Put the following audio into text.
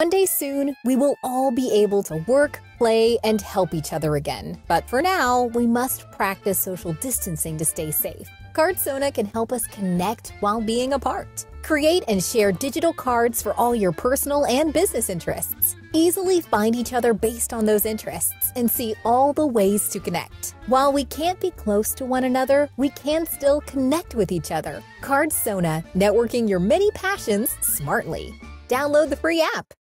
One day soon, we will all be able to work, play, and help each other again. But for now, we must practice social distancing to stay safe. Cardsona can help us connect while being apart. Create and share digital cards for all your personal and business interests. Easily find each other based on those interests and see all the ways to connect. While we can't be close to one another, we can still connect with each other. Cardsona, networking your many passions smartly. Download the free app.